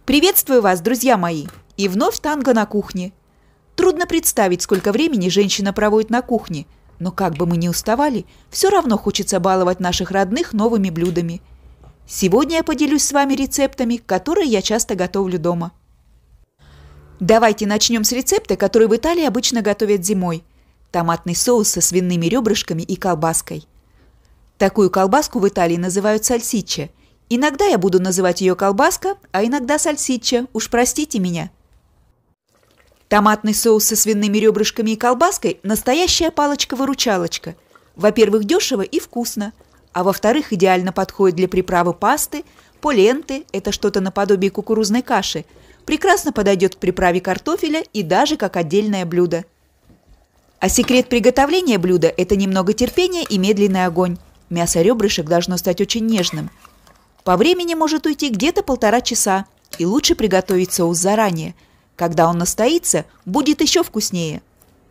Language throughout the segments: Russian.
Приветствую вас, друзья мои! И вновь танго на кухне. Трудно представить, сколько времени женщина проводит на кухне, но как бы мы ни уставали, все равно хочется баловать наших родных новыми блюдами. Сегодня я поделюсь с вами рецептами, которые я часто готовлю дома. Давайте начнем с рецепта, который в Италии обычно готовят зимой. Томатный соус со свиными ребрышками и колбаской. Такую колбаску в Италии называют сальсиччо. Иногда я буду называть ее колбаска, а иногда сальсиччо, уж простите меня. Томатный соус со свиными ребрышками и колбаской – настоящая палочка-выручалочка. Во-первых, дешево и вкусно, а во-вторых, идеально подходит для приправы пасты, поленты – это что-то наподобие кукурузной каши, прекрасно подойдет к приправе картофеля и даже как отдельное блюдо. А секрет приготовления блюда – это немного терпения и медленный огонь. Мясо ребрышек должно стать очень нежным. По времени может уйти где-то 1,5 часа, и лучше приготовить соус заранее. Когда он настоится, будет еще вкуснее.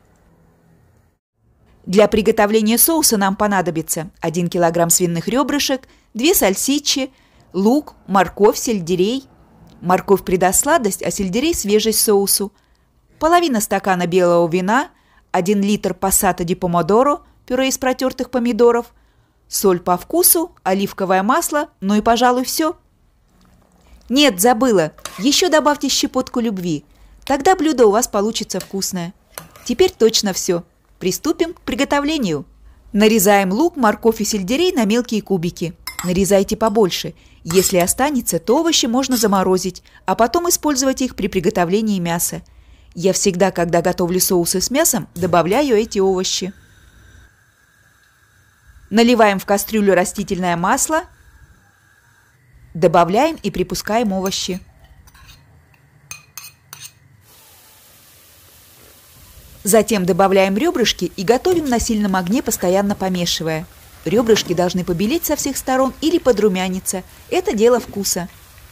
Для приготовления соуса нам понадобится 1 кг свиных ребрышек, 2 сальсичи, лук, морковь, сельдерей. Морковь придаст сладость, а сельдерей – свежесть соусу. Половина стакана белого вина, 1 литр пассата ди помодоро, пюре из протертых помидоров, соль по вкусу, оливковое масло, ну и, пожалуй, все. Нет, забыла, еще добавьте щепотку любви. Тогда блюдо у вас получится вкусное. Теперь точно все. Приступим к приготовлению. Нарезаем лук, морковь и сельдерей на мелкие кубики. Нарезайте побольше. Если останется, то овощи можно заморозить, а потом использовать их при приготовлении мяса. Я всегда, когда готовлю соусы с мясом, добавляю эти овощи. Наливаем в кастрюлю растительное масло, добавляем и припускаем овощи. Затем добавляем ребрышки и готовим на сильном огне, постоянно помешивая. Ребрышки должны побелеть со всех сторон или подрумяниться. Это дело вкуса.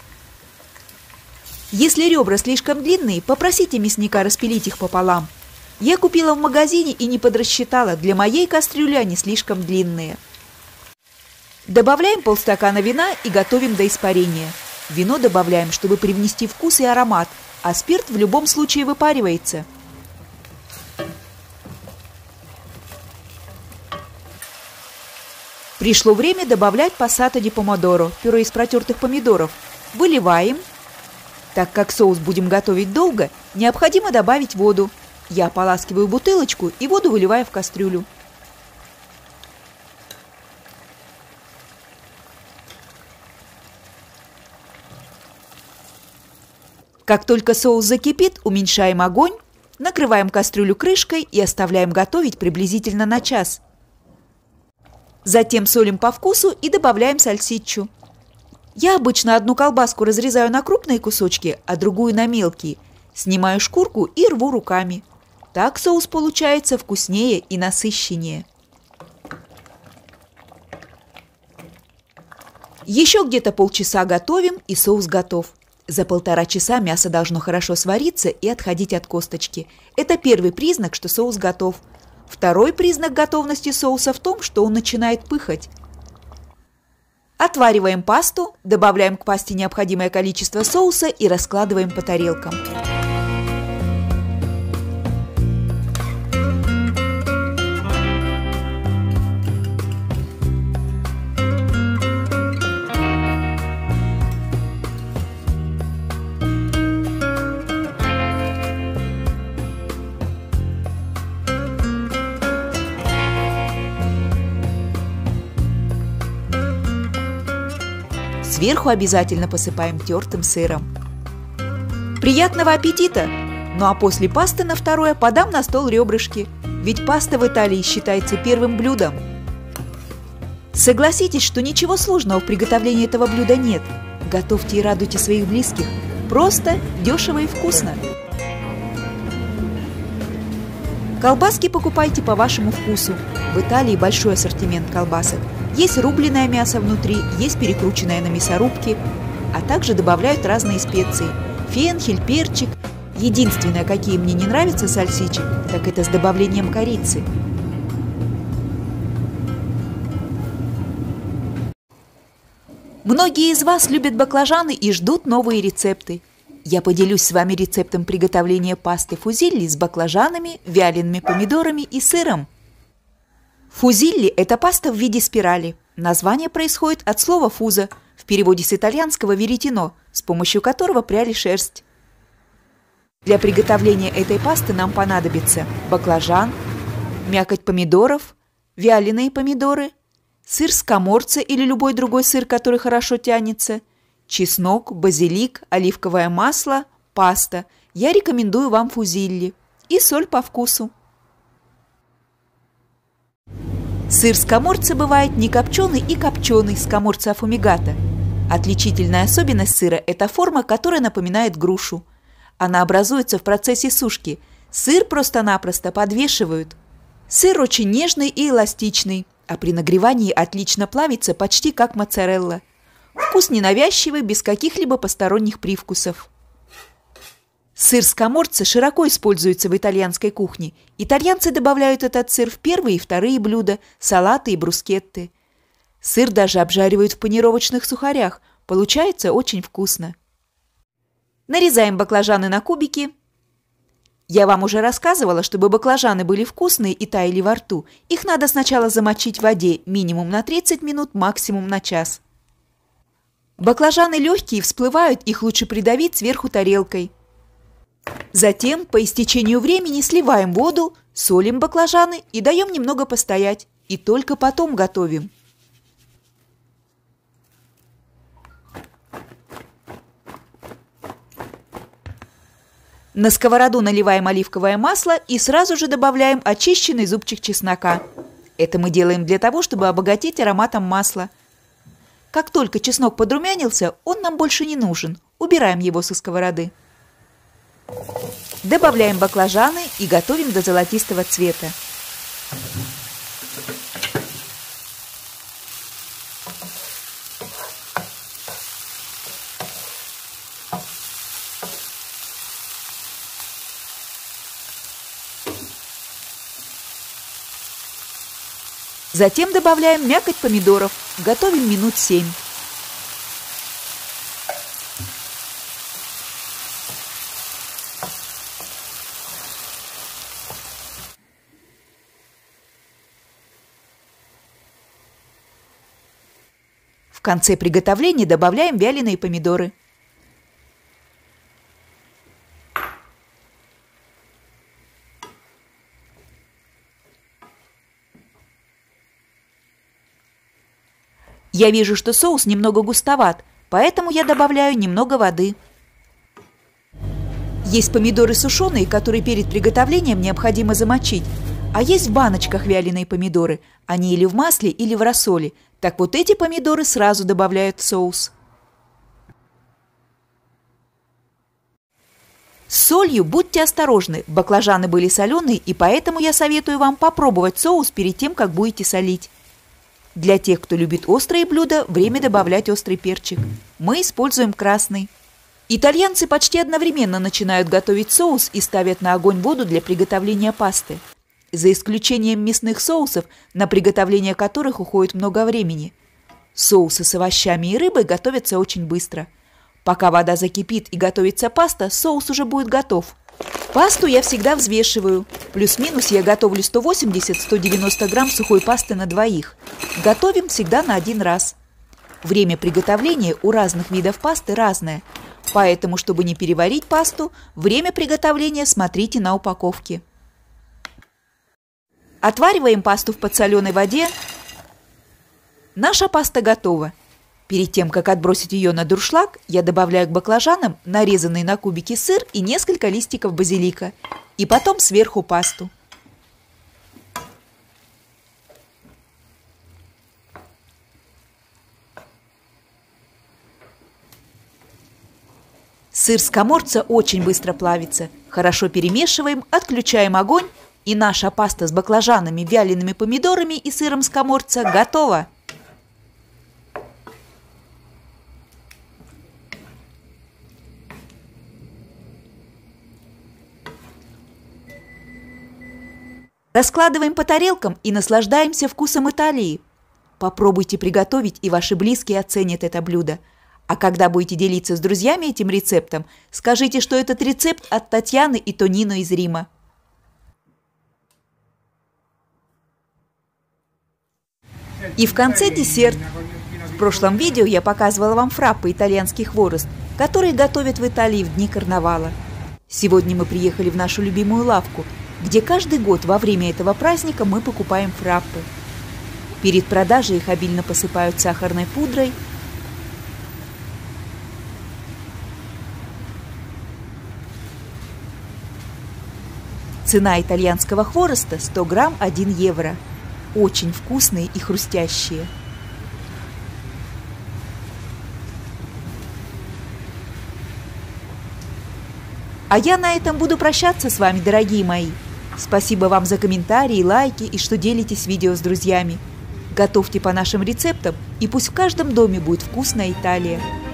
Если ребра слишком длинные, попросите мясника распилить их пополам. Я купила в магазине и не подрасчитала, для моей кастрюли они слишком длинные. Добавляем полстакана вина и готовим до испарения. Вино добавляем, чтобы привнести вкус и аромат, а спирт в любом случае выпаривается. Пришло время добавлять пассата ди помодоро, пюре из протертых помидоров. Выливаем. Так как соус будем готовить долго, необходимо добавить воду. Я ополаскиваю бутылочку и воду выливаю в кастрюлю. Как только соус закипит, уменьшаем огонь, накрываем кастрюлю крышкой и оставляем готовить приблизительно на час. Затем солим по вкусу и добавляем сальсиччу. Я обычно одну колбаску разрезаю на крупные кусочки, а другую на мелкие. Снимаю шкурку и рву руками. Так соус получается вкуснее и насыщеннее. Еще где-то полчаса готовим, и соус готов. За 1,5 часа мясо должно хорошо свариться и отходить от косточки. Это первый признак, что соус готов. Второй признак готовности соуса в том, что он начинает пыхать. Отвариваем пасту, добавляем к пасте необходимое количество соуса и раскладываем по тарелкам. Сверху обязательно посыпаем тертым сыром. Приятного аппетита! Ну а после пасты на второе подам на стол ребрышки, ведь паста в Италии считается первым блюдом. Согласитесь, что ничего сложного в приготовлении этого блюда нет. Готовьте и радуйте своих близких. Просто, дешево и вкусно. Колбаски покупайте по вашему вкусу. В Италии большой ассортимент колбасок. Есть рубленое мясо внутри, есть перекрученное на мясорубке, а также добавляют разные специи. Фенхель, перчик. Единственное, какие мне не нравятся сальсичи, так это с добавлением корицы. Многие из вас любят баклажаны и ждут новые рецепты. Я поделюсь с вами рецептом приготовления пасты фузилли с баклажанами, вялеными помидорами и сыром. Фузилли – это паста в виде спирали. Название происходит от слова «фуза», в переводе с итальянского «веретено», с помощью которого пряли шерсть. Для приготовления этой пасты нам понадобится баклажан, мякоть помидоров, вяленые помидоры, сыр скаморца или любой другой сыр, который хорошо тянется, чеснок, базилик, оливковое масло, паста. Я рекомендую вам фузилли. И соль по вкусу. Сыр скаморца бывает не копченый и копченый, скаморца аффумигата. Отличительная особенность сыра – это форма, которая напоминает грушу. Она образуется в процессе сушки. Сыр просто-напросто подвешивают. Сыр очень нежный и эластичный, а при нагревании отлично плавится почти как моцарелла. Вкус ненавязчивый, без каких-либо посторонних привкусов. Сыр скаморца широко используется в итальянской кухне. Итальянцы добавляют этот сыр в первые и вторые блюда, салаты и брускетты. Сыр даже обжаривают в панировочных сухарях. Получается очень вкусно. Нарезаем баклажаны на кубики. Я вам уже рассказывала, чтобы баклажаны были вкусные и таяли во рту. Их надо сначала замочить в воде минимум на 30 минут, максимум на час. Баклажаны легкие, всплывают, их лучше придавить сверху тарелкой. Затем, по истечению времени, сливаем воду, солим баклажаны и даем немного постоять. И только потом готовим. На сковороду наливаем оливковое масло и сразу же добавляем очищенный зубчик чеснока. Это мы делаем для того, чтобы обогатить ароматом масла. Как только чеснок подрумянился, он нам больше не нужен. Убираем его со сковороды. Добавляем баклажаны и готовим до золотистого цвета. Затем добавляем мякоть помидоров. Готовим минут 7. В конце приготовления добавляем вяленые помидоры. Я вижу, что соус немного густоват, поэтому я добавляю немного воды. Есть помидоры сушеные, которые перед приготовлением необходимо замочить, а есть в баночках вяленые помидоры. Они или в масле, или в рассоле. Так вот эти помидоры сразу добавляют в соус. С солью будьте осторожны, баклажаны были соленые, и поэтому я советую вам попробовать соус перед тем, как будете солить. Для тех, кто любит острые блюда, время добавлять острый перчик. Мы используем красный. Итальянцы почти одновременно начинают готовить соус и ставят на огонь воду для приготовления пасты. За исключением мясных соусов, на приготовление которых уходит много времени. Соусы с овощами и рыбой готовятся очень быстро. Пока вода закипит и готовится паста, соус уже будет готов. Пасту я всегда взвешиваю. Плюс-минус я готовлю 180-190 грамм сухой пасты на двоих. Готовим всегда на один раз. Время приготовления у разных видов пасты разное. Поэтому, чтобы не переварить пасту, время приготовления смотрите на упаковке. Отвариваем пасту в подсоленой воде. Наша паста готова. Перед тем, как отбросить ее на дуршлаг, я добавляю к баклажанам нарезанный на кубики сыр и несколько листиков базилика. И потом сверху пасту. Сыр скаморца очень быстро плавится. Хорошо перемешиваем, отключаем огонь, и наша паста с баклажанами, вялеными помидорами и сыром скаморца готова. Раскладываем по тарелкам и наслаждаемся вкусом Италии. Попробуйте приготовить, и ваши близкие оценят это блюдо. А когда будете делиться с друзьями этим рецептом, скажите, что этот рецепт от Татьяны и Тонино из Рима. И в конце десерт. В прошлом видео я показывала вам фраппе итальянский хворост, который готовят в Италии в дни карнавала. Сегодня мы приехали в нашу любимую лавку, где каждый год во время этого праздника мы покупаем фраппе. Перед продажей их обильно посыпают сахарной пудрой. Цена итальянского хвороста 100 грамм 1 евро. Очень вкусные и хрустящие. А я на этом буду прощаться с вами, дорогие мои. Спасибо вам за комментарии, лайки и что делитесь видео с друзьями. Готовьте по нашим рецептам, и пусть в каждом доме будет вкусная Италия.